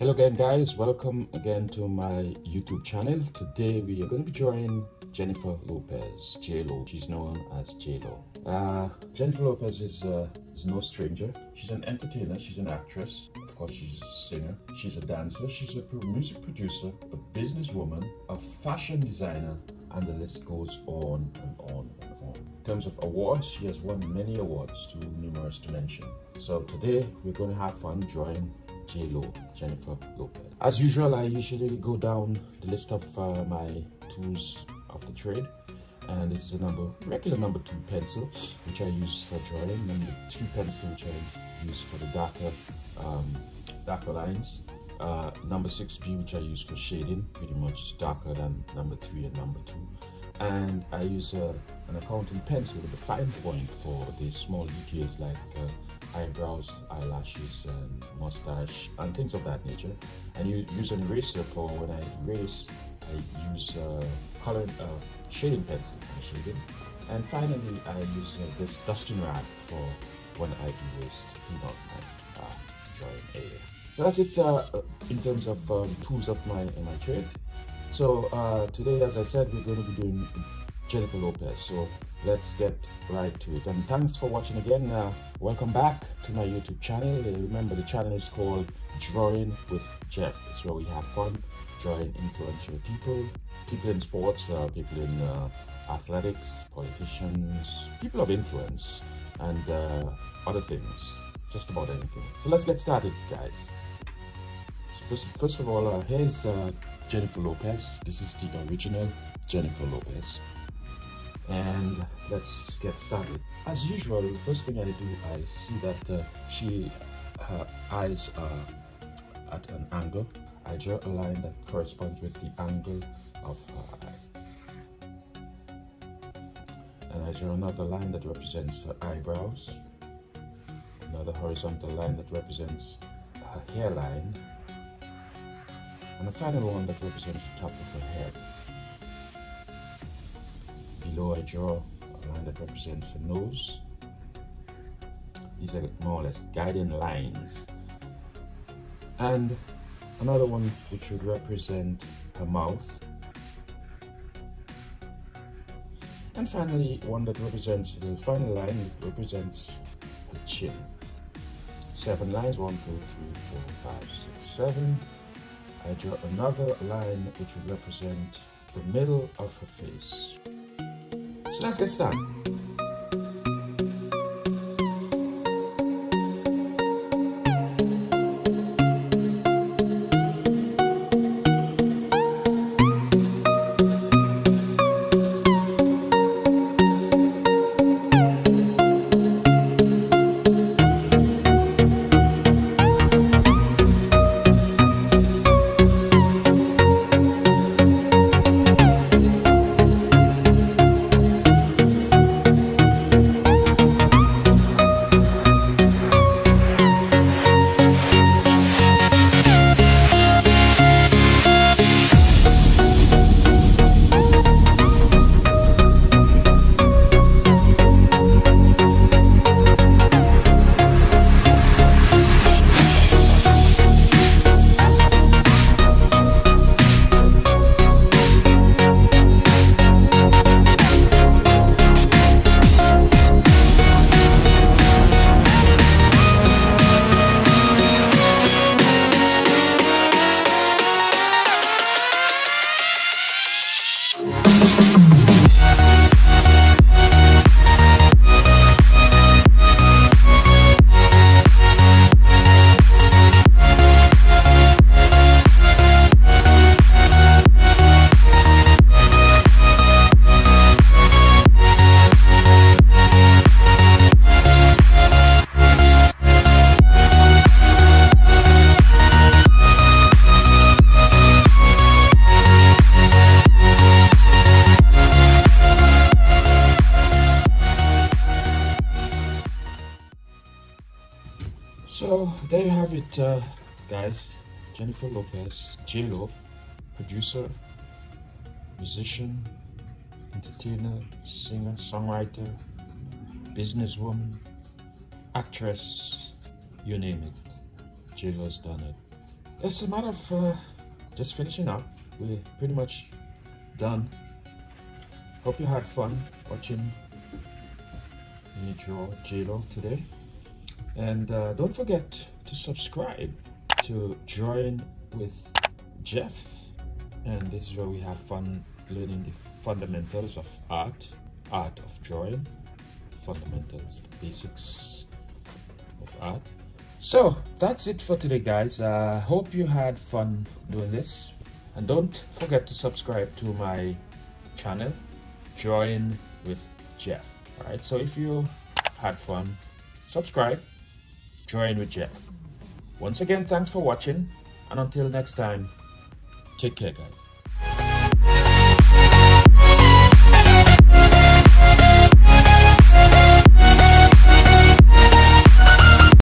Hello again guys, welcome again to my YouTube channel. Today we are going to be drawing Jennifer Lopez, J-Lo. She's known as J-Lo. Jennifer Lopez is no stranger. She's an entertainer, she's an actress, of course she's a singer, she's a dancer, she's a music producer, a businesswoman, a fashion designer, and the list goes on and on and on. In terms of awards, she has won many awards, too numerous to mention. So today we're going to have fun drawing J-Lo, Jennifer Lopez. As usual, I usually go down the list of my tools of the trade, and this is a regular number 2 pencil, which I use for drawing, number 3 pencil, which I use for the darker lines, number 6B, which I use for shading, pretty much darker than number 3 and number 2, and I use an accounting pencil with a fine point for the small details like eyebrows, eyelashes, and mustache, and things of that nature. And you use an eraser for when I erase. I use shading pencil for shading. And finally, I use this dusting rag for when I erase to clean out my drawing area. So that's it in terms of tools of my trade. So today, as I said, we're going to be doing Jennifer Lopez. So let's get right to it. And thanks for watching again. Welcome back to my YouTube channel. Remember, the channel is called Drawing with Jeff. It's where we have fun drawing influential people in sports, people in athletics, politicians, people of influence, and other things, just about anything. So let's get started, guys. So first of all, here's Jennifer Lopez. This is the original Jennifer Lopez. And let's get started. As usual, the first thing I do, I see that her eyes are at an angle. I draw a line that corresponds with the angle of her eye. And I draw another line that represents her eyebrows. Another horizontal line that represents her hairline. And a final one that represents the top of her head. Below, I draw a line that represents her nose. These are more or less guiding lines. And another one which would represent her mouth. And finally, one that represents, the final line represents her chin. 7 lines, 1, 2, 3, 4, 5, 6, 7. I draw another line which would represent the middle of her face. So let's get started. So there you have it, guys. Jennifer Lopez, J-Lo, producer, musician, entertainer, singer, songwriter, businesswoman, actress, you name it. J-Lo's done it. it's a matter of just finishing up. We're pretty much done. Hope you had fun watching me draw J-Lo today. And don't forget to subscribe to Drawing with Jeff. And this is where we have fun learning the fundamentals of art of drawing, fundamentals, the basics of art. So that's it for today, guys. Hope you had fun doing this, and don't forget to subscribe to my channel, Drawing with Jeff. All right, so if you had fun, subscribe, Drawing with Jeff. Once again, thanks for watching, and until next time, take care, guys.